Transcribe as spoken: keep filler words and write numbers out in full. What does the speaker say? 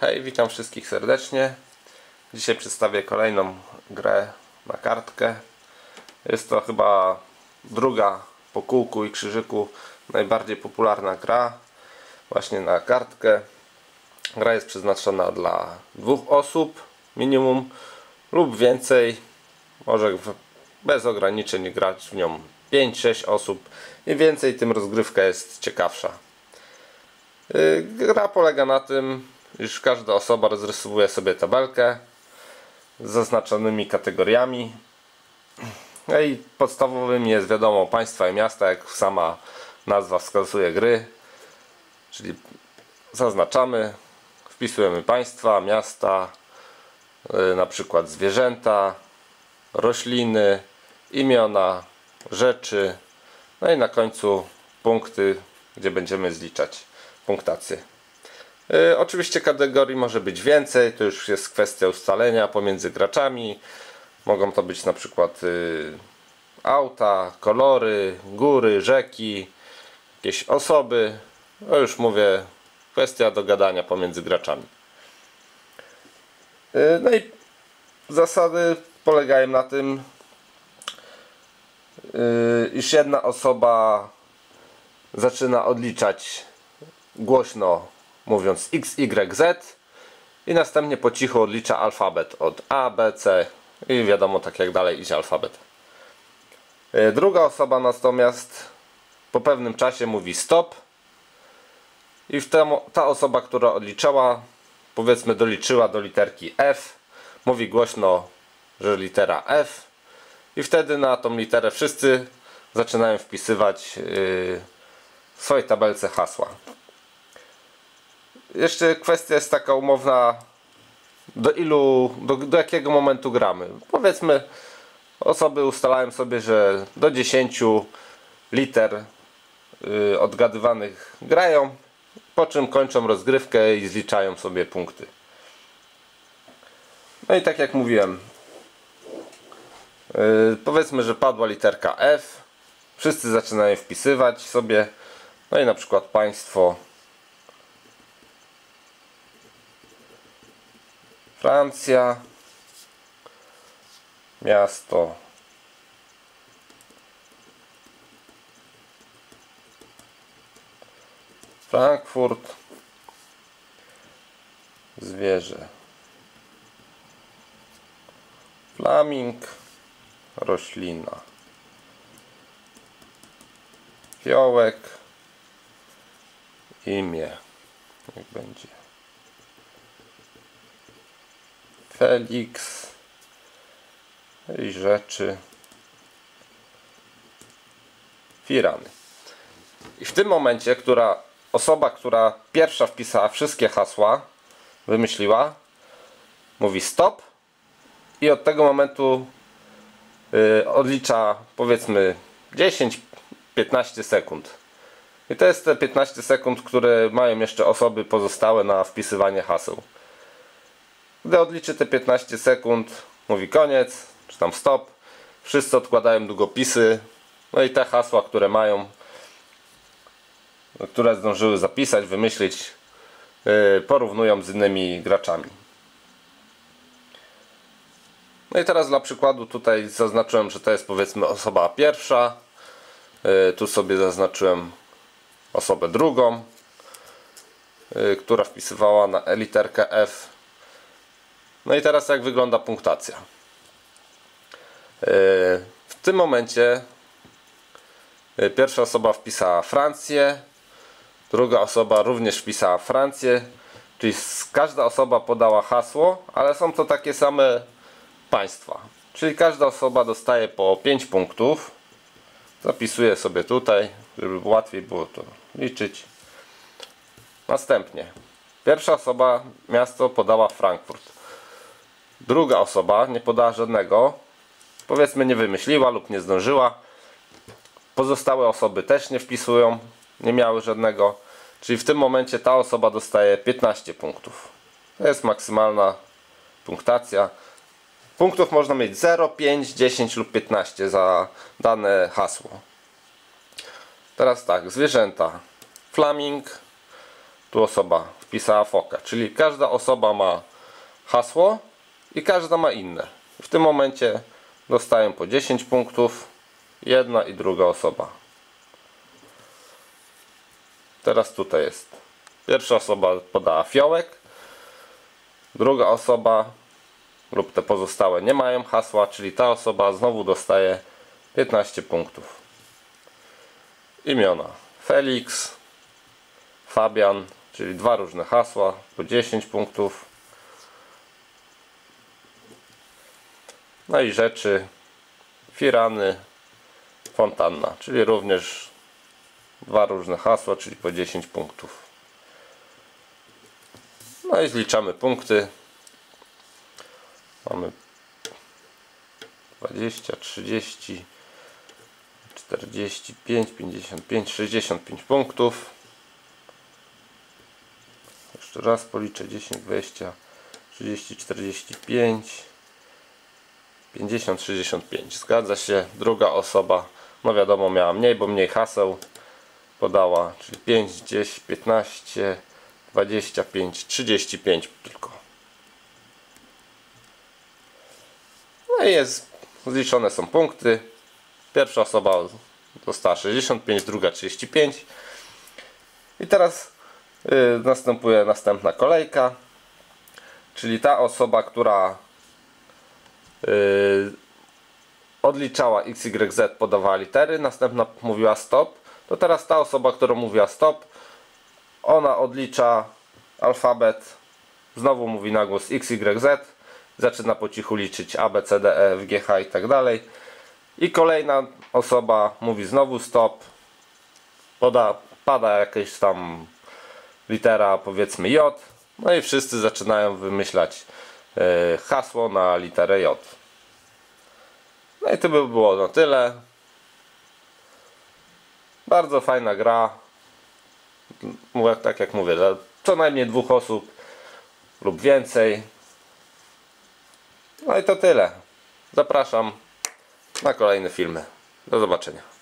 Hej, witam wszystkich serdecznie. Dzisiaj przedstawię kolejną grę na kartkę. Jest to chyba druga po kółku i krzyżyku najbardziej popularna gra właśnie na kartkę. Gra jest przeznaczona dla dwóch osób minimum lub więcej. Może bez ograniczeń grać w nią pięć sześć osób. Im więcej, tym rozgrywka jest ciekawsza. Gra polega na tym, iż każda osoba rozrysowuje sobie tabelkę z zaznaczonymi kategoriami. No i podstawowymi jest, wiadomo, państwa i miasta, jak sama nazwa wskazuje gry. Czyli zaznaczamy, wpisujemy państwa, miasta, na przykład zwierzęta, rośliny, imiona, rzeczy. No i na końcu punkty, gdzie będziemy zliczać punktację. Yy, oczywiście kategorii może być więcej, to już jest kwestia ustalenia pomiędzy graczami. Mogą to być na przykład yy, auta, kolory, góry, rzeki, jakieś osoby. No już mówię, kwestia dogadania pomiędzy graczami. Yy, no i zasady polegają na tym, yy, iż jedna osoba zaczyna odliczać głośno, mówiąc X, Y, Z i następnie po cichu odlicza alfabet od A, B, C i wiadomo, tak jak dalej idzie alfabet. Druga osoba natomiast po pewnym czasie mówi stop i ta osoba, która odliczała, powiedzmy doliczyła do literki F, mówi głośno, że litera F i wtedy na tą literę wszyscy zaczynają wpisywać w swojej tabelce hasła. Jeszcze kwestia jest taka umowna, do ilu, do, do jakiego momentu gramy. Powiedzmy, osoby ustalają sobie, że do dziesięciu liter yy, odgadywanych grają, po czym kończą rozgrywkę i zliczają sobie punkty. No i tak jak mówiłem, yy, powiedzmy, że padła literka F, wszyscy zaczynają wpisywać sobie, no i na przykład państwo Francja, miasto Frankfurt, zwierzę flaming, roślina fiołek, imię niech będzie Felix i rzeczy firany. I w tym momencie, która osoba, która pierwsza wpisała wszystkie hasła, wymyśliła, mówi stop i od tego momentu yy, odlicza powiedzmy dziesięć piętnaście sekund. I to jest te piętnaście sekund, które mają jeszcze osoby pozostałe na wpisywanie haseł. Gdy odliczy te piętnaście sekund, mówi koniec, czy tam stop, wszyscy odkładają długopisy, no i te hasła, które mają, które zdążyły zapisać, wymyślić, yy, porównują z innymi graczami. No i teraz dla przykładu tutaj zaznaczyłem, że to jest powiedzmy osoba pierwsza, yy, tu sobie zaznaczyłem osobę drugą, yy, która wpisywała na literkę F. No i teraz jak wygląda punktacja. W tym momencie pierwsza osoba wpisała Francję, druga osoba również wpisała Francję, czyli każda osoba podała hasło, ale są to takie same państwa. Czyli każda osoba dostaje po pięć punktów. Zapisuję sobie tutaj, żeby łatwiej było to liczyć. Następnie pierwsza osoba, miasto, podała Frankfurt. Druga osoba nie podała żadnego, powiedzmy nie wymyśliła lub nie zdążyła. Pozostałe osoby też nie wpisują, nie miały żadnego. Czyli w tym momencie ta osoba dostaje piętnaście punktów. To jest maksymalna punktacja. Punktów można mieć zero, pięć, dziesięć lub piętnaście za dane hasło. Teraz tak, zwierzęta. Flaming. Tu osoba wpisała foka. Czyli każda osoba ma hasło i każda ma inne. W tym momencie dostają po dziesięć punktów jedna i druga osoba. Teraz tutaj jest. Pierwsza osoba podała fiołek, druga osoba lub te pozostałe nie mają hasła, czyli ta osoba znowu dostaje piętnaście punktów. Imiona: Felix, Fabian, czyli dwa różne hasła, po dziesięć punktów. No i rzeczy: firany, fontanna, czyli również dwa różne hasła, czyli po dziesięć punktów. No i zliczamy punkty. Mamy dwadzieścia, trzydzieści, czterdzieści pięć, pięćdziesiąt pięć, sześćdziesiąt pięć punktów. Jeszcze raz policzę: dziesięć, dwadzieścia, trzydzieści, czterdzieści pięć, pięćdziesiąt, sześćdziesiąt pięć. Zgadza się. Druga osoba, no wiadomo, miała mniej, bo mniej haseł podała, czyli pięć, dziesięć, piętnaście, dwadzieścia pięć, trzydzieści pięć tylko. No i jest, zliczone są punkty. Pierwsza osoba dostała sześćdziesiąt pięć, druga trzydzieści pięć. I teraz yy, następuje następna kolejka, czyli ta osoba, która yy, odliczała X, Y, Z, podawała litery, następna mówiła stop, to teraz ta osoba, która mówiła stop, ona odlicza alfabet, znowu mówi na głos X, Y, Z, zaczyna po cichu liczyć A, B, C, D, E, F, G, H i tak dalej. I kolejna osoba mówi znowu stop, poda, pada jakaś tam litera, powiedzmy J, no i wszyscy zaczynają wymyślać yy, hasło na literę J. No i to by było na tyle. Bardzo fajna gra. Tak jak mówię, dla co najmniej dwóch osób lub więcej. No i to tyle. Zapraszam na kolejne filmy. Do zobaczenia.